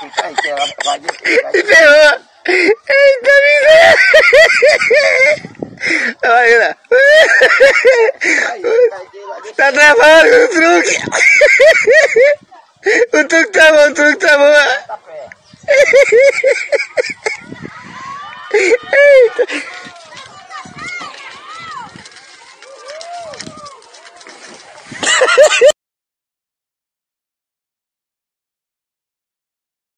Ferrou! Eita, miséria! Olha lá! Tá travando o truque! O truque tá bom,